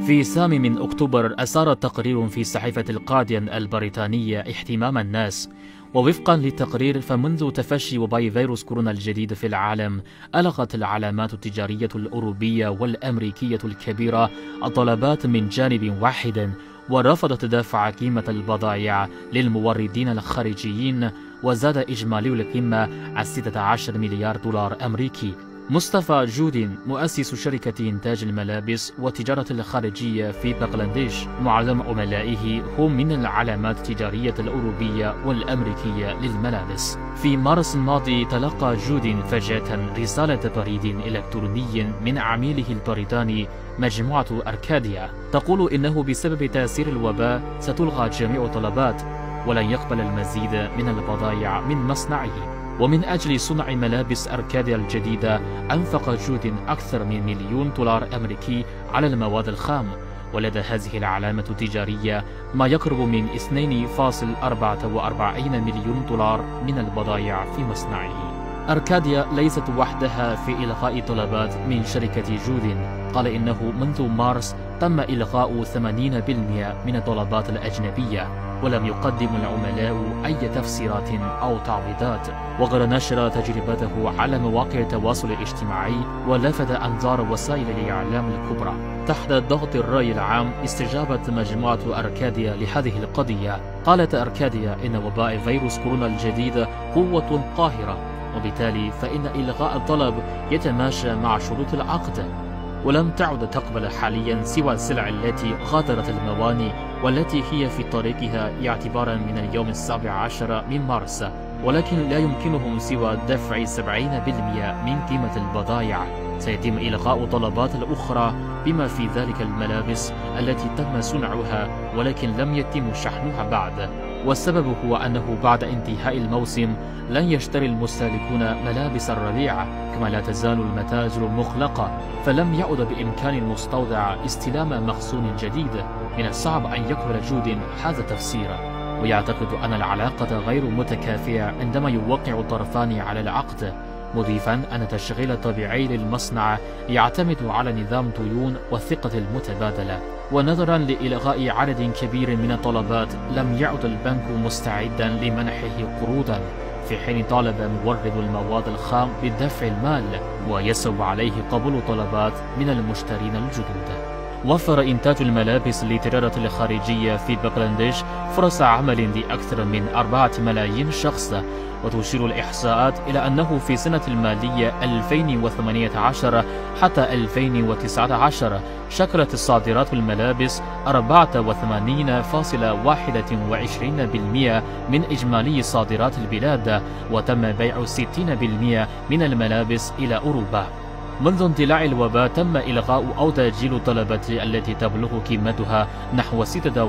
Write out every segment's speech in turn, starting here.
في 8 من أكتوبر أثار تقرير في صحيفة القارديان البريطانية اهتمام الناس، ووفقا للتقرير فمنذ تفشي وباء فيروس كورونا الجديد في العالم ألغت العلامات التجارية الأوروبية والأمريكية الكبيرة الطلبات من جانب واحد، ورفضت دفع قيمة البضائع للموردين الخارجيين، وزاد إجمالي القمة عن 16 مليار دولار أمريكي. مصطفى جودين مؤسس شركة إنتاج الملابس والتجارة الخارجية في بنغلاديش، معظم عملائه هم من العلامات التجارية الأوروبية والأمريكية للملابس. في مارس الماضي تلقى جودين فجأة رسالة بريد إلكتروني من عميله البريطاني مجموعة أركاديا تقول إنه بسبب تأثير الوباء ستلغى جميع الطلبات ولن يقبل المزيد من البضائع من مصنعه. ومن أجل صنع ملابس أركاديا الجديدة أنفق جودين أكثر من $1,000,000 أمريكي على المواد الخام، ولدى هذه العلامة التجارية ما يقرب من $2.44 مليون من البضائع في مصنعه. أركاديا ليست وحدها في إلغاء طلبات من شركة جودين، قال إنه منذ مارس تم إلغاء 80% من الطلبات الأجنبية، ولم يقدم العملاء أي تفسيرات أو تعويضات. وقد نشر تجربته على مواقع التواصل الاجتماعي ولفت أنظار وسائل الإعلام الكبرى. تحت ضغط الرأي العام استجابت مجموعة أركاديا لهذه القضية. قالت أركاديا إن وباء فيروس كورونا الجديد قوة قاهرة، وبالتالي فإن إلغاء الطلب يتماشى مع شروط العقد، ولم تعد تقبل حاليا سوى السلع التي غادرت الموانئ والتي هي في طريقها اعتبارا من اليوم 17 من مارس، ولكن لا يمكنهم سوى دفع 70% من قيمة البضائع. سيتم إلغاء طلبات الأخرى بما في ذلك الملابس التي تم صنعها ولكن لم يتم شحنها بعد، والسبب هو أنه بعد انتهاء الموسم لن يشتري المستهلكون ملابس الربيع، كما لا تزال المتاجر مغلقة، فلم يعد بإمكان المستودع استلام مخزون جديد. من الصعب أن يقبل جودين هذا التفسير، ويعتقد أن العلاقة غير متكافئة عندما يوقع الطرفان على العقد، مضيفا أن التشغيل الطبيعي للمصنع يعتمد على نظام ديون والثقة المتبادلة. ونظرا لإلغاء عدد كبير من الطلبات لم يعد البنك مستعدا لمنحه قروضا، في حين طالب مورد المواد الخام بدفع المال، ويصعب عليه قبول طلبات من المشترين الجدد. وفر إنتاج الملابس للتجارة الخارجية في بنغلاديش فرص عمل لأكثر من 4 ملايين شخص، وتشير الإحصاءات إلى أنه في سنة المالية 2018 حتى 2019 شكلت الصادرات الملابس 84.21% من إجمالي صادرات البلاد، وتم بيع 60% من الملابس إلى أوروبا. منذ اندلاع الوباء تم إلغاء أو تأجيل الطلبات التي تبلغ قيمتها نحو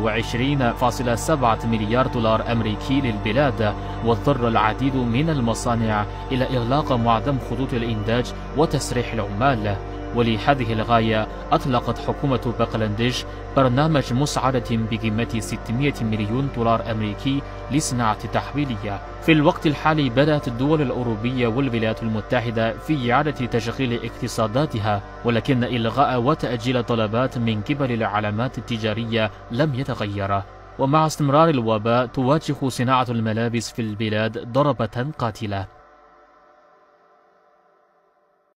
26.7 مليار دولار أمريكي للبلاد، واضطر العديد من المصانع إلى إغلاق معظم خطوط الإنتاج وتسريح العمال. ولهذه الغاية أطلقت حكومة بنغلاديش برنامج مساعدة بقيمة 600 مليون دولار أمريكي لصناعة التحويلية. في الوقت الحالي بدأت الدول الأوروبية والولايات المتحدة في إعادة تشغيل اقتصاداتها، ولكن إلغاء وتأجيل طلبات من قبل العلامات التجارية لم يتغير. ومع استمرار الوباء تواجه صناعة الملابس في البلاد ضربة قاتلة.